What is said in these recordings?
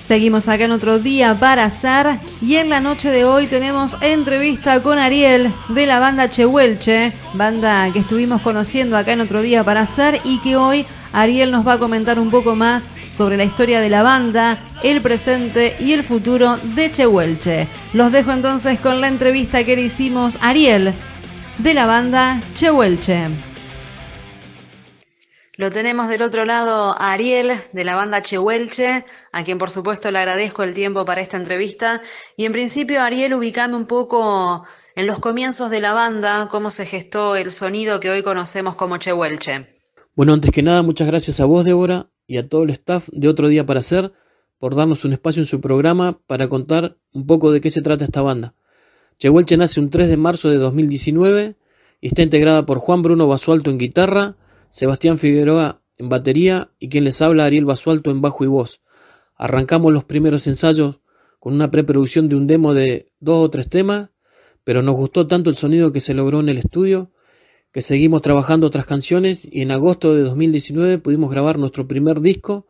Seguimos acá en Otro Día para Hacer y en la noche de hoy tenemos entrevista con Ariel de la banda Chehuelche, banda que estuvimos conociendo acá en Otro Día para Hacer y que hoy Ariel nos va a comentar un poco más sobre la historia de la banda, el presente y el futuro de Chehuelche. Los dejo entonces con la entrevista que le hicimos a Ariel de la banda Chehuelche. Lo tenemos del otro lado a Ariel de la banda Chehuelche, a quien por supuesto le agradezco el tiempo para esta entrevista. Y en principio, Ariel, ubicame un poco en los comienzos de la banda, cómo se gestó el sonido que hoy conocemos como Chehuelche. Bueno, antes que nada, muchas gracias a vos, Débora, y a todo el staff de Otro Día para Hacer por darnos un espacio en su programa para contar un poco de qué se trata esta banda. Chehuelche nace un 3 de marzo de 2019 y está integrada por Juan Bruno Basualto en guitarra, Sebastián Figueroa en batería y quien les habla, Ariel Basualto, en bajo y voz. Arrancamos los primeros ensayos con una preproducción de un demo de 2 o 3 temas, pero nos gustó tanto el sonido que se logró en el estudio que seguimos trabajando otras canciones y en agosto de 2019 pudimos grabar nuestro primer disco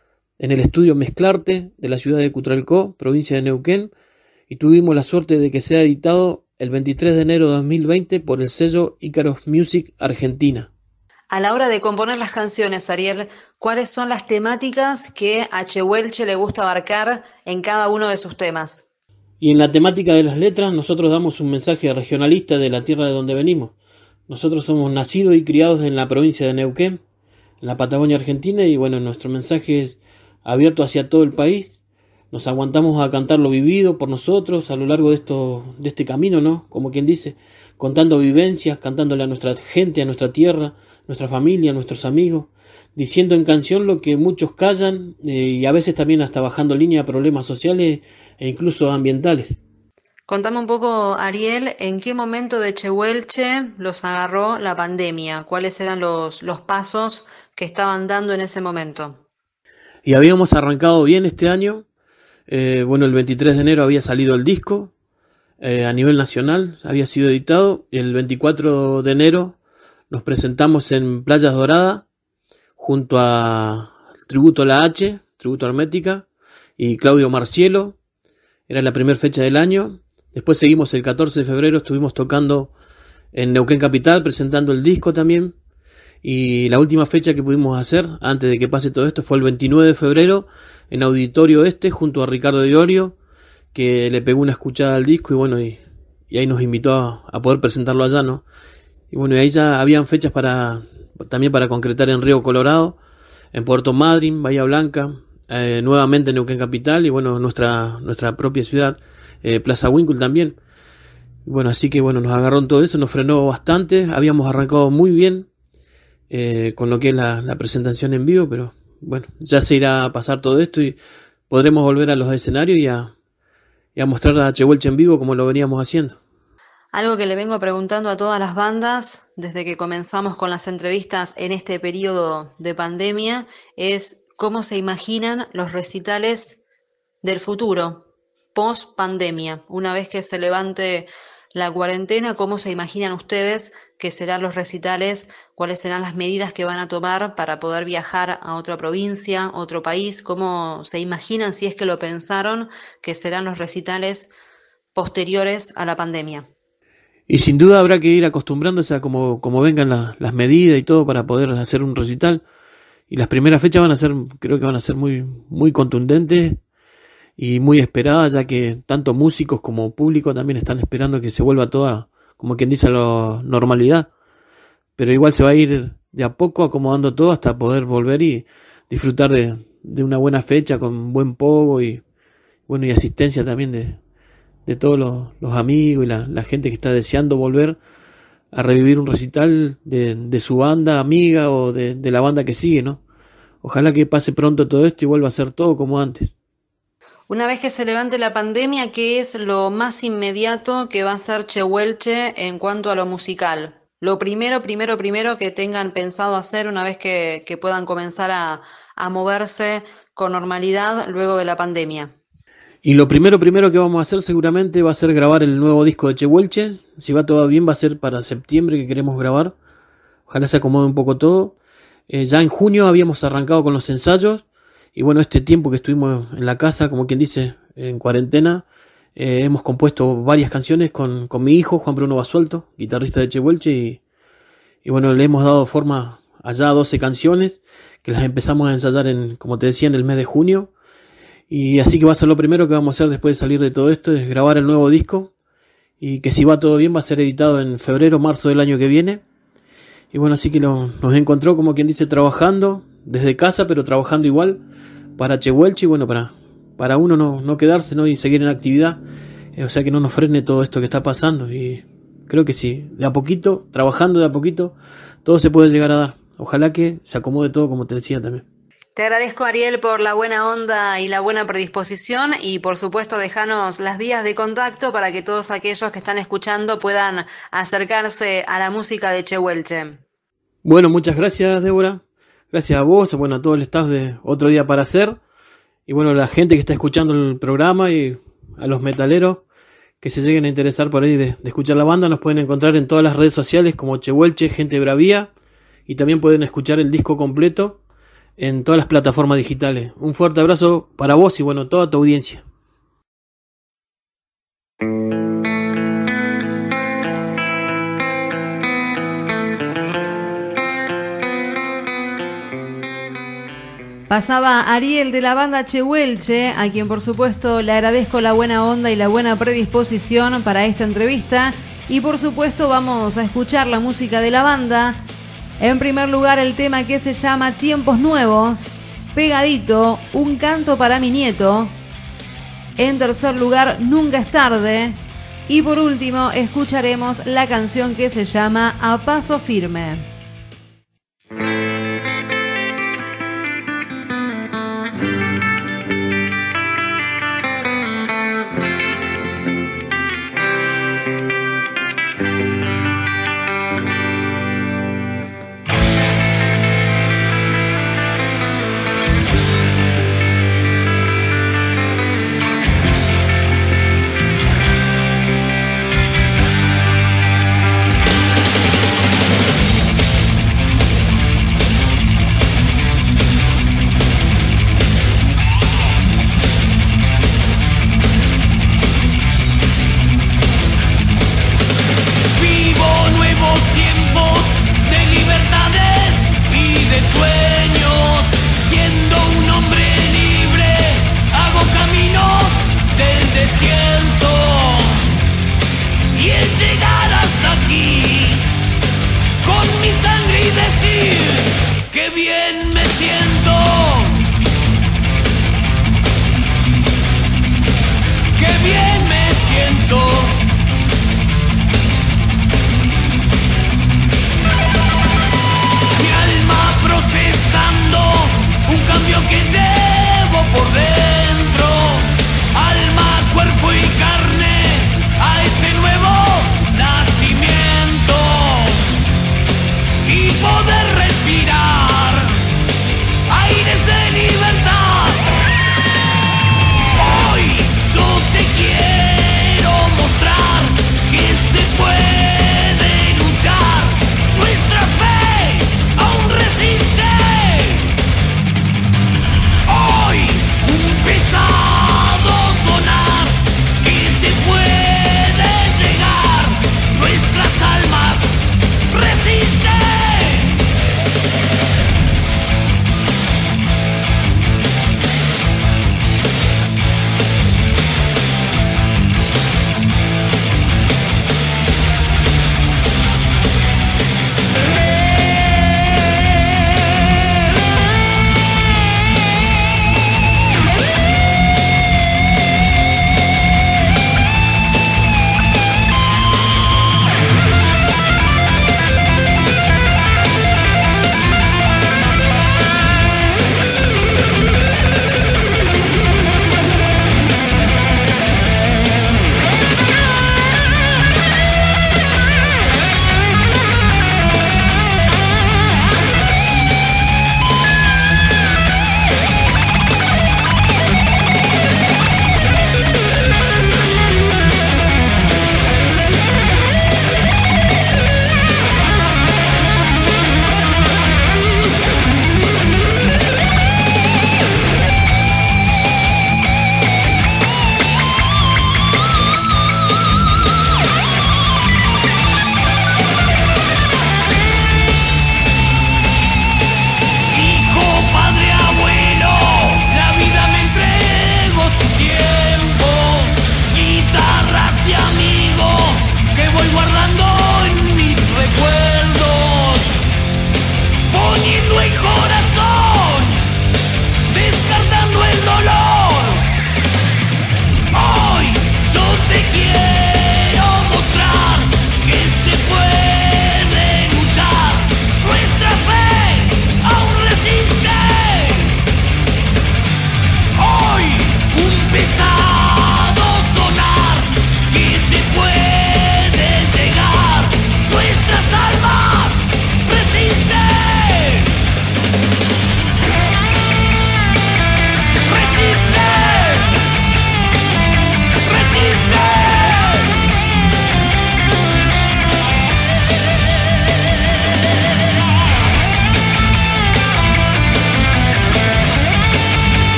en el estudio Mezclarte de la ciudad de Cutralcó, provincia de Neuquén, y tuvimos la suerte de que sea editado el 23 de enero de 2020 por el sello Icaros Music Argentina. A la hora de componer las canciones, Ariel, ¿cuáles son las temáticas que a Chehuelche le gusta abarcar en cada uno de sus temas? Y en la temática de las letras nosotros damos un mensaje regionalista de la tierra de donde venimos. Nosotros somos nacidos y criados en la provincia de Neuquén, en la Patagonia Argentina, y bueno, nuestro mensaje es abierto hacia todo el país. Nos aguantamos a cantar lo vivido por nosotros a lo largo de este camino, ¿no? Como quien dice, contando vivencias, cantándole a nuestra gente, a nuestra tierra, nuestra familia, nuestros amigos, diciendo en canción lo que muchos callan y a veces también hasta bajando línea a problemas sociales e incluso ambientales. Contame un poco, Ariel, ¿en qué momento de Chehuelche los agarró la pandemia? ¿Cuáles eran los pasos que estaban dando en ese momento? Y habíamos arrancado bien este año. Bueno, el 23 de enero había salido el disco a nivel nacional, había sido editado. El 24 de enero nos presentamos en Playas Doradas junto a Tributo a la H, Tributo Hermética, y Claudio Marcielo. Era la primera fecha del año. Después seguimos el 14 de febrero, estuvimos tocando en Neuquén Capital, presentando el disco también. Y la última fecha que pudimos hacer, antes de que pase todo esto, fue el 29 de febrero, en Auditorio Este, junto a Ricardo Diorio, que le pegó una escuchada al disco y bueno, y ahí nos invitó a poder presentarlo allá, ¿no? Y bueno, y ahí ya habían fechas también para concretar en Río Colorado, en Puerto Madryn, Bahía Blanca, nuevamente en Neuquén Capital y bueno, nuestra propia ciudad, Plaza Winkle también. Y bueno, así que bueno, nos agarró en todo eso, nos frenó bastante, habíamos arrancado muy bien con lo que es la presentación en vivo, pero bueno, ya se irá a pasar todo esto y podremos volver a los escenarios y a mostrar a Chehuelche en vivo como lo veníamos haciendo. Algo que le vengo preguntando a todas las bandas desde que comenzamos con las entrevistas en este periodo de pandemia es cómo se imaginan los recitales del futuro, post pandemia, una vez que se levante la cuarentena, cómo se imaginan ustedes que serán los recitales, cuáles serán las medidas que van a tomar para poder viajar a otra provincia, otro país, cómo se imaginan, si es que lo pensaron, que serán los recitales posteriores a la pandemia. Y sin duda habrá que ir acostumbrándose a como vengan las medidas y todo para poder hacer un recital. Y las primeras fechas creo que van a ser muy, muy contundentes y muy esperadas, ya que tanto músicos como público también están esperando que se vuelva toda, como quien dice, a la normalidad. Pero igual se va a ir de a poco acomodando todo hasta poder volver y disfrutar de una buena fecha con buen pogo y bueno, y asistencia también de todos los amigos y la gente que está deseando volver a revivir un recital de su banda amiga o de la banda que sigue, ¿no? Ojalá que pase pronto todo esto y vuelva a ser todo como antes. Una vez que se levante la pandemia, ¿qué es lo más inmediato que va a hacer Chehuelche en cuanto a lo musical? Lo primero que tengan pensado hacer una vez que puedan comenzar a moverse con normalidad luego de la pandemia. Y lo primero que vamos a hacer seguramente va a ser grabar el nuevo disco de Chehuelche. Si va todo bien va a ser para septiembre que queremos grabar. Ojalá se acomode un poco todo. Ya en junio habíamos arrancado con los ensayos Y bueno, este tiempo que estuvimos en la casa, como quien dice, en cuarentena, hemos compuesto varias canciones con mi hijo, Juan Bruno Basualto, guitarrista de Chehuelche, y bueno, le hemos dado forma allá a 12 canciones, que las empezamos a ensayar como te decía, en el mes de junio. Y así que va a ser lo primero que vamos a hacer después de salir de todo esto, es grabar el nuevo disco, y que si va todo bien va a ser editado en febrero, marzo del año que viene. Y bueno, así que nos encontró, como quien dice, trabajando desde casa, pero trabajando igual para Chehuelche, y bueno, para uno no quedarse, ¿no? Y seguir en actividad, o sea que no nos frene todo esto que está pasando. Y creo que sí, de a poquito, trabajando de a poquito, todo se puede llegar a dar. Ojalá que se acomode todo, como te decía también. Te agradezco, Ariel, por la buena onda y la buena predisposición, y por supuesto dejanos las vías de contacto para que todos aquellos que están escuchando puedan acercarse a la música de Chehuelche. Bueno, muchas gracias, Débora. Gracias a vos, bueno, a todo el staff de Otro Día para Hacer, y bueno, a la gente que está escuchando el programa, y a los metaleros que se lleguen a interesar por ahí de escuchar la banda. Nos pueden encontrar en todas las redes sociales como Chehuelche, Gente Bravía, y también pueden escuchar el disco completo en todas las plataformas digitales. Un fuerte abrazo para vos y bueno, toda tu audiencia. Pasaba Ariel de la banda Chehuelche, a quien por supuesto le agradezco la buena onda y la buena predisposición para esta entrevista, y por supuesto vamos a escuchar la música de la banda. En primer lugar, el tema que se llama Tiempos Nuevos, pegadito, Un canto para mi nieto. En tercer lugar, Nunca es tarde. Y por último, escucharemos la canción que se llama A paso firme.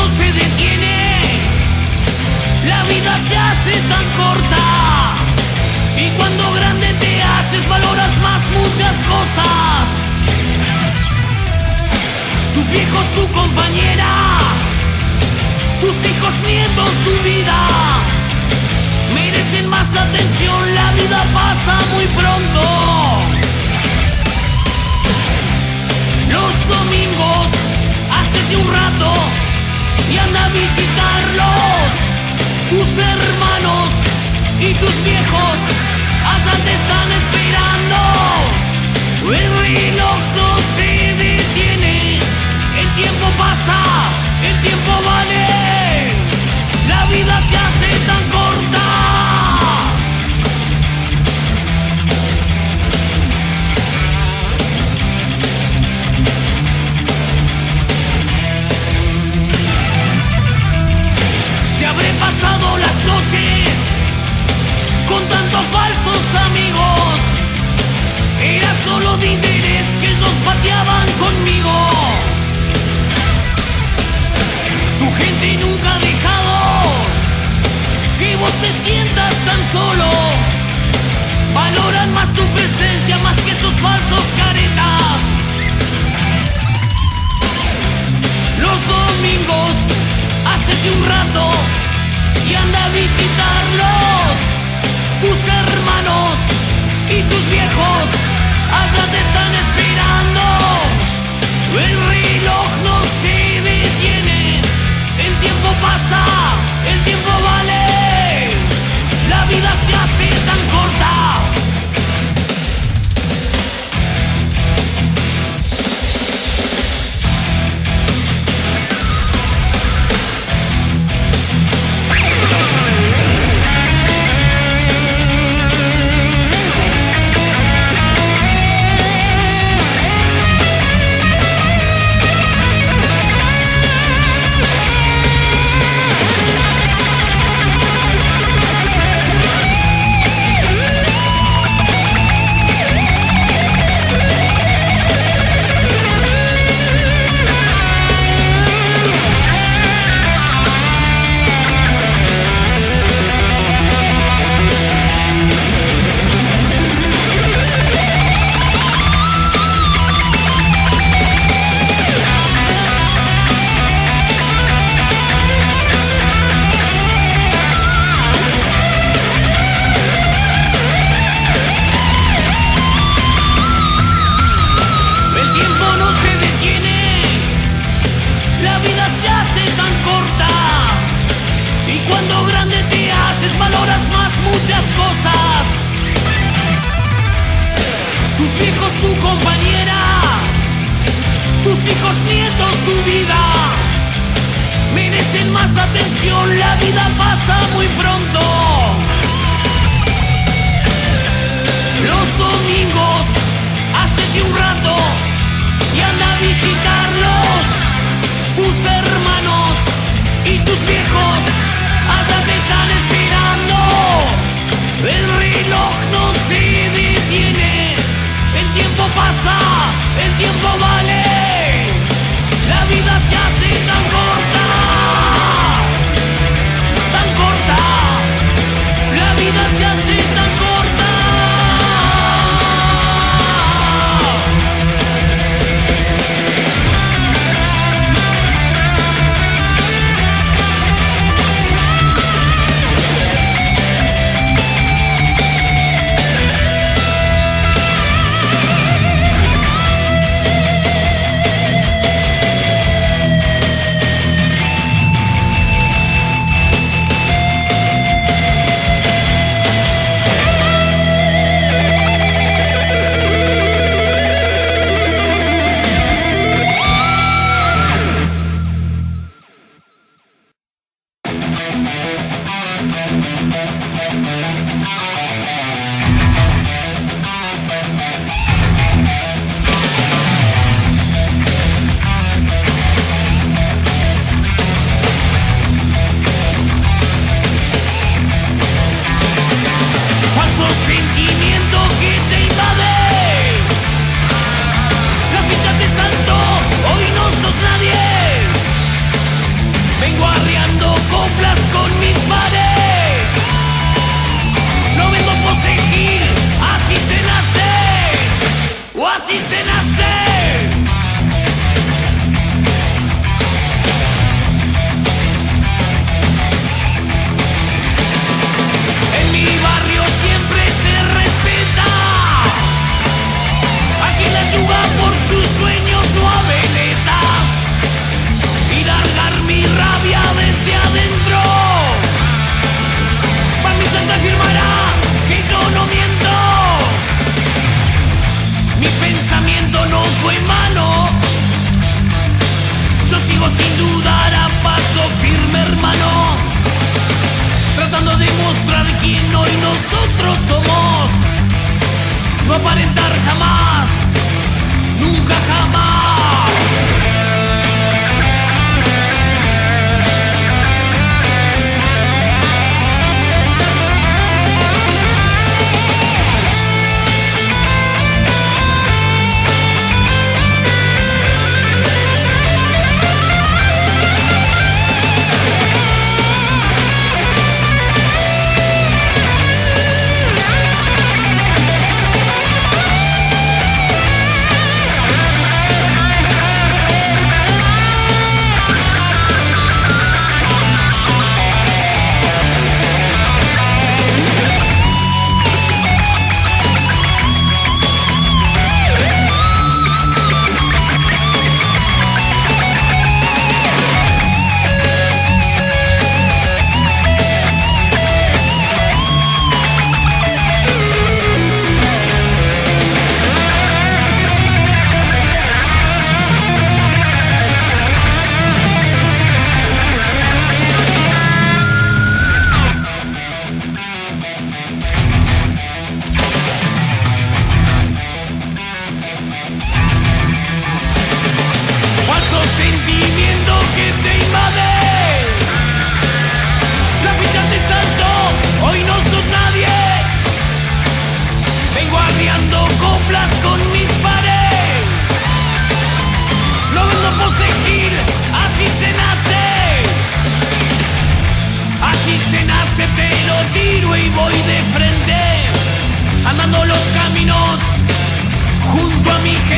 se detiene, la vida se hace tan corta. Y cuando grande te haces, valoras más muchas cosas. Tus viejos, tu compañera, tus hijos, nietos, tu vida merecen más atención, la vida pasa muy pronto. Los domingos, hacete un rato y anda a visitarlos. Tus hermanos y tus viejos allá te están esperando. El reloj no se detiene, el tiempo pasa, el tiempo vale, la vida se hace tan corta. Se habré pasado las noches con tantos falsos amigos, era solo de interés que ellos pateaban conmigo. Tu gente nunca ha dejado que vos te sientas tan solo, valoran más tu presencia más que esos falsos caretas. Los domingos, hacete un rato y anda a visitarlos. Tus hermanos y tus viejos allá te están esperando. El reloj no se detiene, el tiempo pasa, el tiempo vale, la vida se hace tan corta. La vida pasa muy pronto. Los domingos, hacete un rato y anda a visitarlos. Tus hermanos y tus viejos allá te están esperando. El reloj no se detiene, el tiempo pasa, el tiempo vale, la vida se hace tan corta. La vida se hace tan corta. coplas con mis pares. No vengo a poseer, así se nace, o así se nace. En mi barrio siempre se respeta a quien la yuga por sus sueños no aveletas, y largar mi rabia desde adentro. Para mi santa afirmará que yo no miento. Mi pensamiento no fue en vano. Yo sigo sin dudar a paso firme, hermano, tratando de mostrar quién hoy nosotros somos. No aparentar jamás, nunca jamás.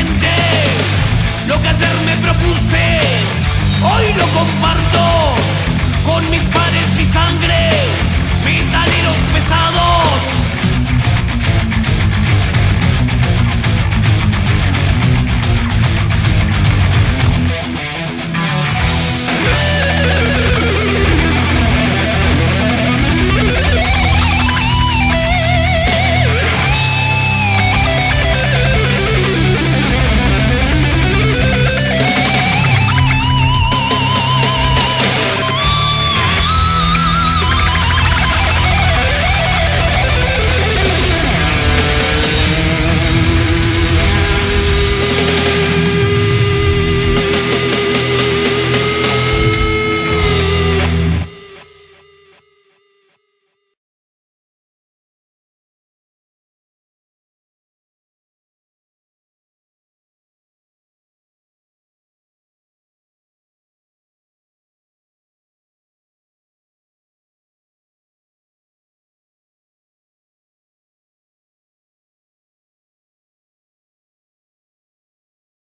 Lo que ayer me propuse, hoy lo comparto.